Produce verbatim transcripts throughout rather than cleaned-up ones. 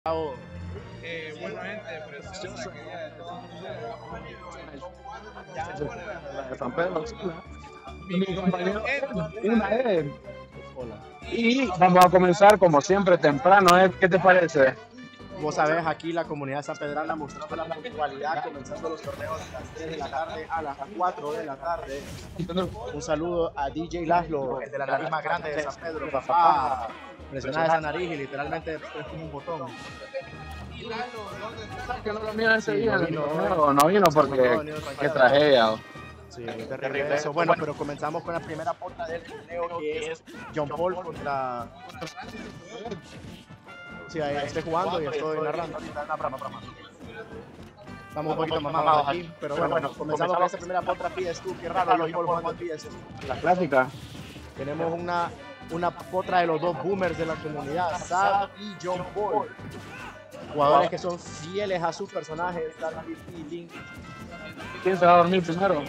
Eh, bueno, gente, preciosa. De San Pedro, mi compañero, una vez. Y vamos a comenzar como siempre temprano, ¿eh? ¿Qué te parece? Vos sabés, aquí la comunidad sanpedrana mostrando la puntualidad, comenzando los torneos a las tres de la tarde a las cuatro de la tarde. Un saludo a D J Laszlo, el de la nariz más grande de San Pedro, papá. Presiona esa nariz y literalmente es como un botón. Y Lalo, ¿dónde está? Que no lo vino ese Sí, día, no vino, no, no vino porque qué tragedia. Sí, terrible eso. Bueno, pero comenzamos con la primera porta del torneo, que es John Paul contra... Sí, ahí estoy jugando y estoy narrando ahorita una brama, brama. Estamos un poquito más mamados aquí, pero bueno, bueno, comenzamos con esta primera porta P S dos. Qué raro, John Paul jugando P S dos. La clásica. Tenemos una, una potra de los dos boomers de la comunidad, Sab y John Paul. Jugadores que son fieles a sus personajes, Darby y Link. ¿Quién se va a dormir primero?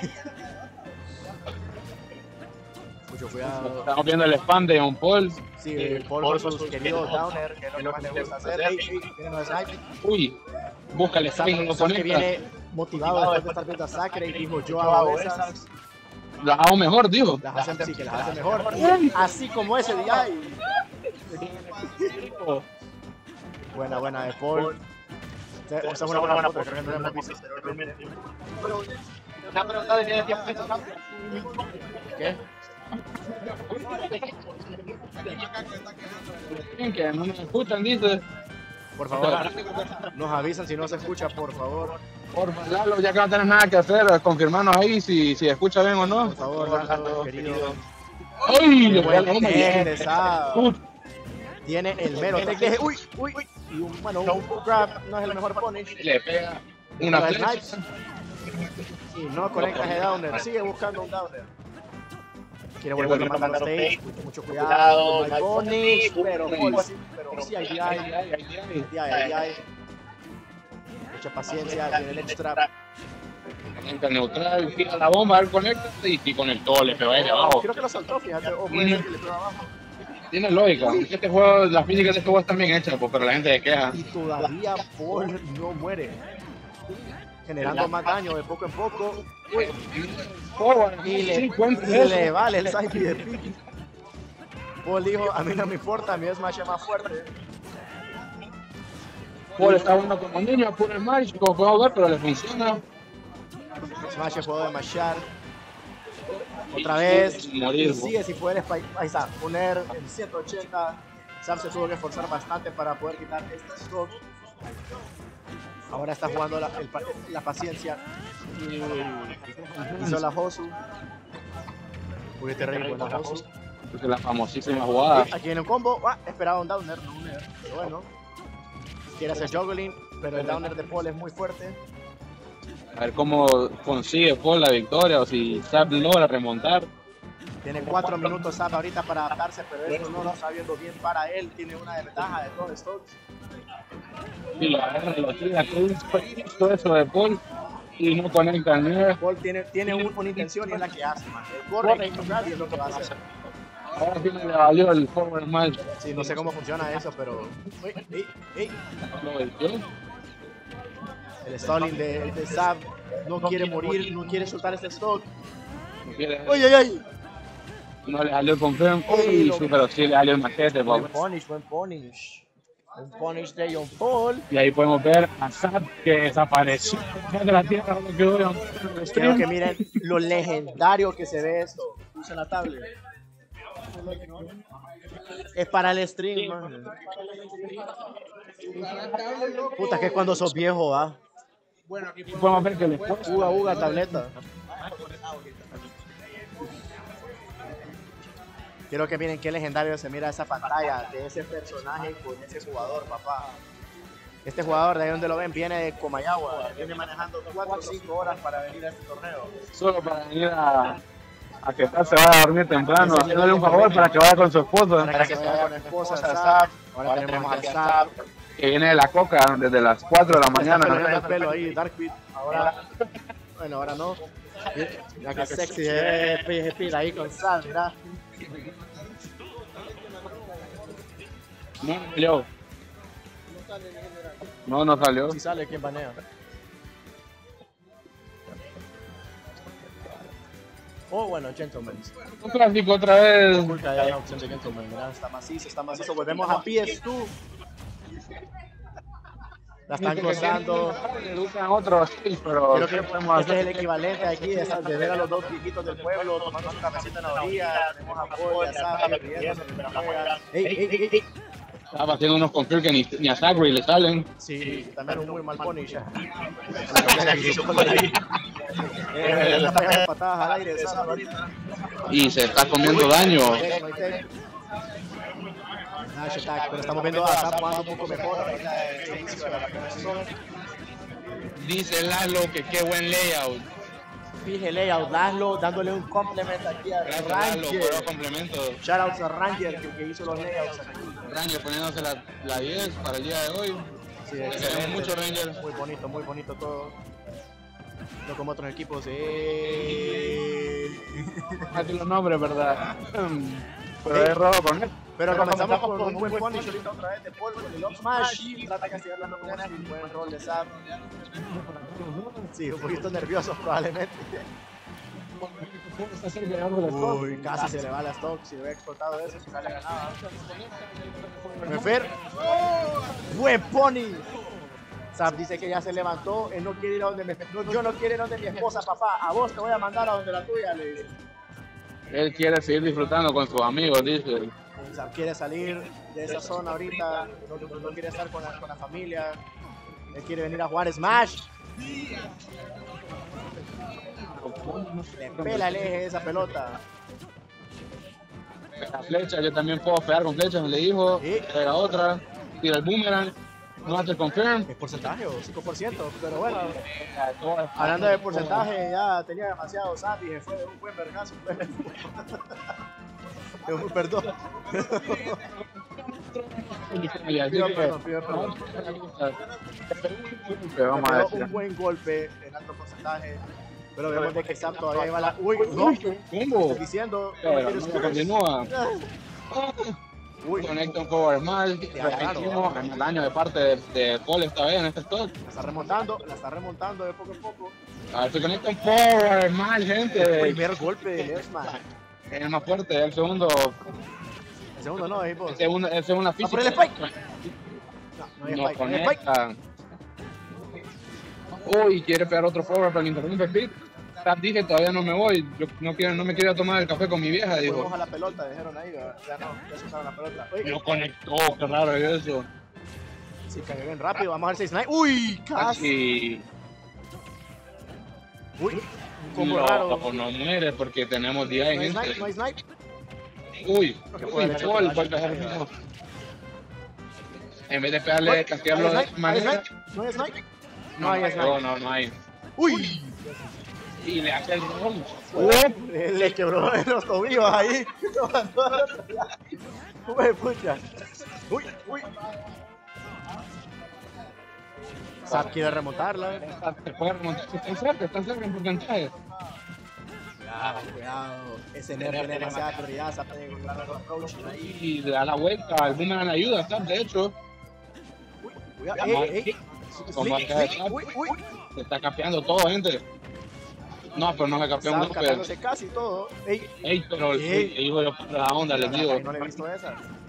Mucho cuidado. Estamos viendo el spam de John Paul. Sí, el Paul con sus queridos Downer, que es lo que más le gusta hacer. Ey, ey, viene los sniping. Uy, búscale Sab, no Sab que conecta. viene motivado después de estar viendo a Sacre y dijo, yo hago esas. Las hago mejor, digo. Las hacen, sí, que las hace mejor. Así como ese día. Buena, buena de Paul. Esa es una buena foto, creo que no la hemos visto anteriormente. Una pregunta de tiempo. ¿Qué? Que no nos escuchan, dice. Por favor, nos avisan si no se escucha, por favor. Por favor, Lalo, ya que no tenés nada que hacer, confirmarnos ahí si, si escucha bien o no. Por favor, Lalo, querido. ¡Ay! Buen tech de Sab. Tiene el mero tech de... ¡Uy! ¡Uy! Y un, bueno, un grab no es el mejor punish. Le pega una Para flecha. snipes. Y no conecta ese downer. Sigue buscando un downer. Quiere volver a mandar a stage. Mucho cuidado. No hay punish. Pero sí, pero sí hay D I. D I, D I. Mucha paciencia. Tiene el extra. Conecta neutral, tira la bomba, él conecta y, y con el todo le pegó ahí de abajo. Creo que lo saltó, fíjate. O puede ser que le pegó abajo. Tiene lógica. Este juego, las físicas de este juego están bien hechas, pues, pero la gente se queja. Y todavía Paul no muere. Generando más daño de poco en poco. Uy. Y le, y le vale el side de pick. Paul dijo, a mí no me importa, a mí Smash es más fuerte. Paul está jugando como niño, puro Smash, como puedo ver, pero le funciona. Smash es juego de mashar. Otra vez, morir, y sigue sin poder, ahí está, poner en ciento ochenta. Sam se tuvo que esforzar bastante para poder quitar este stock. Ahora está jugando la, el, la paciencia y hizo la Hosu. Muy terrible buena Hosu. Es la famosísima jugada. Aquí en el combo, ah, esperaba un downer, no un nether, pero bueno. Quiere hacer juggling, pero el downer de Paul es muy fuerte. A ver cómo consigue Paul la victoria o si Sab logra remontar. Tiene cuatro minutos Sab ahorita para adaptarse, pero eso no lo está viendo bien para él. Tiene una ventaja de dos stocks. Y lo agarra y lo tira, todo eso de Paul y no conecta ni. Paul tiene, tiene un, una intención y es la que hace, man. Él corre y es lo que va a hacer. Ahora sí me le valió el forward mal. Sí, no sé cómo funciona eso, pero... Uy, ey, ey. El stalling de, de Sab no quiere morir, no quiere soltar este stock. ¡Uy, ay, ay! No le salió el confirm. Uy, sí, pero sí le salió el machete, Buen Bob. punish, buen punish. Un punish de John Paul. Y ahí podemos ver a Sab que desapareció de la tierra donde quedó John Paul. Quiero que miren lo legendario que se ve esto. Puse la tablet. Es para el stream, man. Puta, que es cuando sos viejo, ¿ah? Bueno, aquí Podemos ver que le esposo. Uga, uga, tableta. Quiero que miren qué legendario se mira esa pantalla de ese personaje con ese jugador, papá. Este jugador, de ahí donde lo ven, viene de Comayagua. Viene manejando cuatro o cinco horas para venir a este torneo. Solo para venir a, a que Sab se vaya a dormir temprano, haciéndole un favor para que vaya con su esposa. Para que se vaya con la esposa, Sab. Ahora tenemos a Sab. Que viene de la coca desde las cuatro de la Mañana mañana. el pelo ahí, Darkbeat. Ahora, bueno, ahora no. Mira que sexy es P G P ahí con Sab, mira. No, yo. sale en general. No, no salió. Si sale, ¿quién banea? Oh, bueno, Gentlemen. Un clásico otra vez. Porque hay una opción de Gentlemen. Mira, está macizo, está macizo. Volvemos a P S dos. La están gozando. Educan otros, sí, pero Creo que ¿qué podemos este es el hacer? equivalente aquí de, esa- de ver a los dos viejitos del pueblo tomando su cafecito en la orilla. Tenemos a Paul, a Sabi, riéndose mientras juegan. ¡Ey, ey, ey, ey! Estaba haciendo unos confirm que ni, ni a Zachary le salen. Sí, también un muy mal punish. ya. Eh, le está pegando patadas al aire, ¿sabes? Y se está comiendo daño. Dash attack, pero estamos viendo a Zap jugando un poco mejor ahorita en este inicio de la primera sesión. Dice Lalo que qué buen layout. Fije layout, Laszlo dándole un compliment aquí a Gracias Lalo por los Ranger. complementos. Shoutouts a Ranger que, que hizo los layouts aquí. Ranger poniéndose la, la diez para el día de hoy. Sí, Te excelente. queremos mucho, Ranger. Muy bonito, muy bonito todo. No como otros equipos. Eh... Aquí los nombres, ¿verdad? Pero es rojo con él. Pero comenzamos con un buen punish ahorita otra vez de Paul con el up smash. Trata de castigar las nominaciones y un buen rol de Zap. Sí, un poquito nervioso probablemente. Uy, casi se le va la stock. Si le hubiera explotado eso, si sale ganado. Mefer. Buen pony. Zap dice que ya se levantó. Él no quiere ir a donde mi no, yo no quiero ir a donde mi esposa, papá. A vos te voy a mandar a donde la tuya, le dice. Él quiere seguir disfrutando con sus amigos, dice. Zap quiere salir de esa zona ahorita. No, no- no quiere estar con la, con la familia. Él quiere venir a jugar Smash. Le pela el eje de esa pelota. La flecha, yo también puedo pegar con flechas, le dijo. Sí. Pega otra, tira el boomerang, no hace confirm. ¿Es porcentaje o cinco por ciento? Pero bueno, hablando de porcentaje, ya tenía demasiado Zap y se fue de un buen vergazo. De un perdón. Así Pido que, perdón, pido perdón. vamos a Pegó decir. un buen golpe en alto porcentaje. Pero vemos de que Zap todavía lleva la. Uy, no. ¿Cómo? Estoy diciendo. Pero no no quiero continúa. Uy, Conecta un forward mal. Repetimos el daño de parte de, de Paul esta vez en este stock. la está remontando, la está remontando de poco a poco. A ver si conecta un forward mal, gente. Primer golpe de Lesman. Es el más fuerte, el segundo. El segundo no, es vos. El segundo, el segundo Va por física. el spike. No, no hay No spike, no hay spike. conecta. Uy, quiere pegar otro forward para que interrumpa el beat. Zap dice, todavía no me voy. Yo no, quiero, no me quiero tomar el café con mi vieja, dijo. Volvemos a la pelota, dijeron ahí, ¿verdad? Ya no, ya se usaron la pelota. Uy, No conectó, qué raro es eso. sí, cayó bien rápido, vamos a ver si Snipe. Uy, casi. Casi. Uy, un combo No, raro. no muere porque tenemos D I No en hay snipe, este. no hay snipe. Uy, que uy, puede haber hecho Paul, que vuelve a vaya. hacer En vez de pegarle, castigarlo ¿Hay de snipe? ¿Hay manera. snipe? ¿No hay snipe? No, No hay no, snipe. no, no hay. Uy, Y le hace el roll. le quebró los tobillos ahí. Uy, pucha. Uy, uy. Zap quiere remontarla. Se puede remontar, están cerca, están cerca en porcentaje. Cuidado, cuidado. Ese nerd tiene demasiada prioridad. Zap tiene que encontrar los approaches ahí. Y le da la vuelta, el boomerang ayuda, ¿está? De hecho, Uy, cuidado. Ey, ey. Como Slick, acá de slick. Zap. Uy, uy. se está capeando todo, gente. No, pero no se capeó un Zap golpe. capeándose casi todo. Ey, Ey, pero el Ey. el hijo de la onda, les digo. no le he visto esa.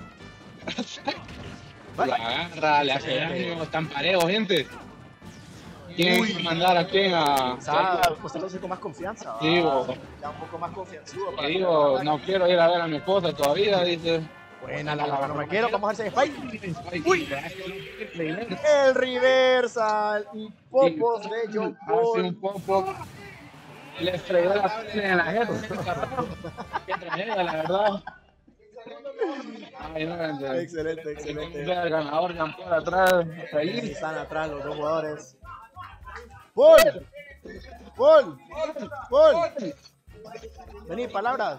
La agarra, le hace daño, están parejos, gente. ¿Quién Uy. va a mandar a quién a...? Zap, mostrándose con más confianza. Sí, ¿va? bo. Ya un poco más confianzudo. Que para digo, que- no quiero ir a ver a mi esposa todavía, dice. Buena la lava, no me quiero. Vamos a ver si hay spike. Uy, El reversal y popos de John hace Paul. un poco. Le fregó la pena en la jeta. Qué tragedia, la verdad. Ay, no, gente. Excelente, El excelente. ganador Jean Paul atrás. Ahí Ahí. están atrás los dos jugadores. ¡Paul! ¡Paul! ¡Paul! Vení, palabras.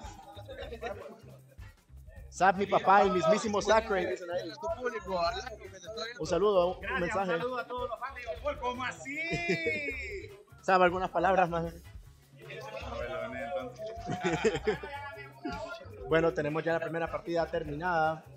Zap, mi papá y mismísimo Sacre. Dicen ahí. Un saludo, un mensaje. Un saludo a todos los fans de Paul, ¿cómo así? ¿Sabe algunas palabras más? Bueno, tenemos ya la primera partida terminada.